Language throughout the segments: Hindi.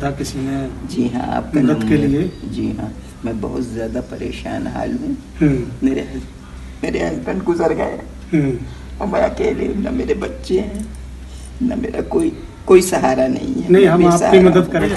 था किसी ने। जी हाँ, आपका मदद के लिए। जी हाँ, मैं बहुत ज़्यादा परेशान हाल हूँ। मेरे हस्बैंड गुजर गए और मैं अकेले हूँ, न मेरे बच्चे हैं, न मेरा कोई सहारा नहीं है। नहीं, हम आपकी मदद करेंगे।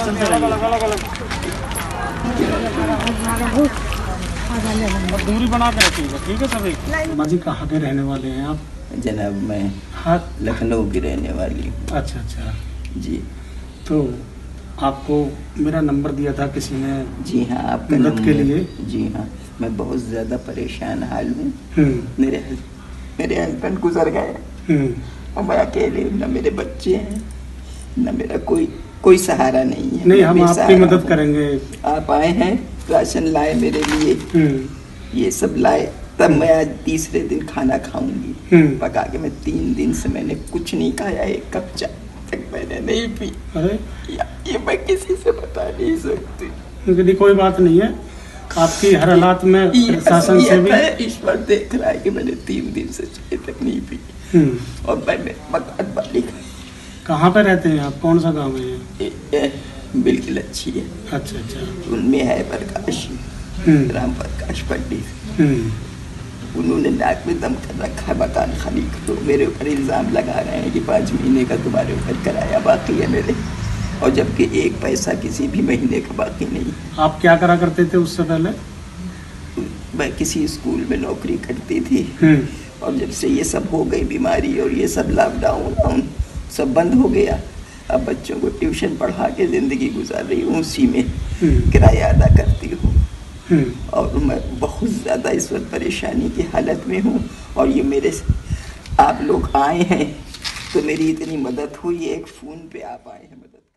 दूरी बना के रखिएगा, ठीक है सभी। माँ जी कहाँ के रहने वाले हैं आप? जनाब मैं हाँ, लखनऊ की रहने वाली हूँ। अच्छा अच्छा जी। तो आपको मेरा नंबर दिया था किसी ने। जी हाँ, आपका मदद के लिए। जी हाँ, मैं बहुत ज़्यादा परेशान हाल हूँ। मेरे हस्बैंड गुजर गए और मैं अकेले हूँ, न मेरे बच्चे हैं, न मेरा कोई सहारा नहीं है। नहीं, हम आपकी मदद करेंगे। आप आए हैं, राशन लाए मेरे लिए, ये सब लाए, तब मैं आज तीसरे दिन खाना खाऊंगी। पका के मैं 3 दिन से मैंने कुछ नहीं खाया, एक कप चाय तक मैंने नहीं पी। अरे ये मैं किसी से बता नहीं सकती। कोई बात नहीं है, आपकी हर हालात में प्रशासन से भी ईश्वर देख रहा है कि मैंने 3 दिन से चाय तक नहीं पी। और मैं मकान मालिक। कहाँ पे रहते हैं आप? कौन सा गाँव है ये? बिल्कुल अच्छी है। अच्छा अच्छा। उनमें है प्रकाश, राम प्रकाश पंडित। उन्होंने नाक में दम कर रखा है मकान खाली। तो मेरे ऊपर इल्ज़ाम लगा रहे हैं कि 5 महीने का तुम्हारे ऊपर किराया बाकी है मेरे, और जबकि 1 पैसा किसी भी महीने का बाकी नहीं। आप क्या करा करते थे उससे पहले? मैं किसी स्कूल में नौकरी करती थी, और जब से ये सब हो गई बीमारी और ये सब लॉकडाउन सब बंद हो गया, अब बच्चों को ट्यूशन पढ़ा के ज़िंदगी गुजार रही हूँ, उसी में किराया अदा करती हूँ। और मैं बहुत ज़्यादा इस वक्त परेशानी की हालत में हूँ, और ये मेरे आप लोग आए हैं तो मेरी इतनी मदद हुई, एक फ़ोन पे आप आए हैं मदद।